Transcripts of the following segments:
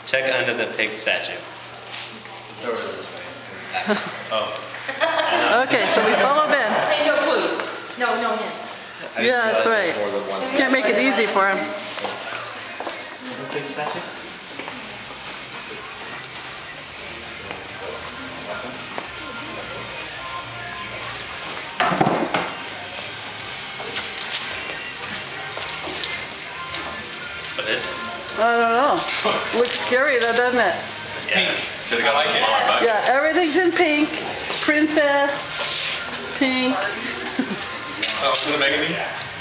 Check under the pig statue. It's over this way. Oh. Okay, so we follow Ben. Hey, no clues. No hints. Yeah, that's right. Can't make it easy for him. The pig statue? What is it? I don't know. Looks scary though, doesn't it? Yeah. Should have got like it. Yeah, everything's in pink. Princess, pink. Oh, is it Megan?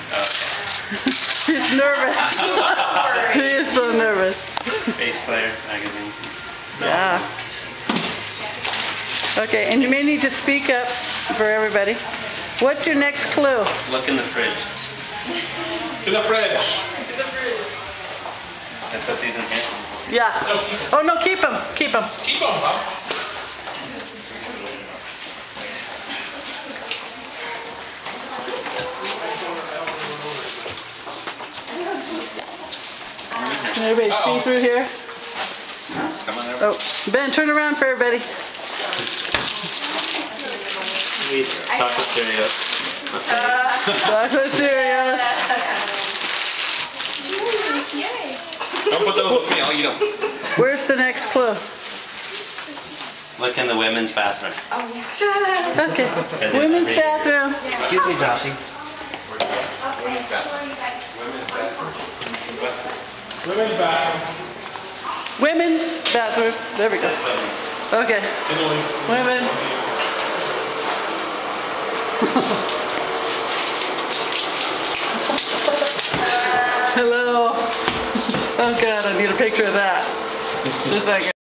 He's nervous. He is so nervous. Bass Player magazine. Yeah. Okay, and you may need to speak up for everybody. What's your next clue? Look in the fridge. To the fridge. I put these in here. Yeah. Oh no, keep them. Keep them. Keep them, huh? Can everybody see through here? Come on, everybody. Oh, Ben, turn around for everybody. Sweet chocolate Cheerios. Chocolate Cheerios. Yay. Don't put those with me, I'll eat them. Where's the next clue? Look in the women's bathroom. Oh, yeah. Okay. Women's bathroom. Excuse me, Joshy. Women's bathroom. Women's bathroom. There we go. Okay. Women. Hello. Oh God, I need a picture of that. Just a second.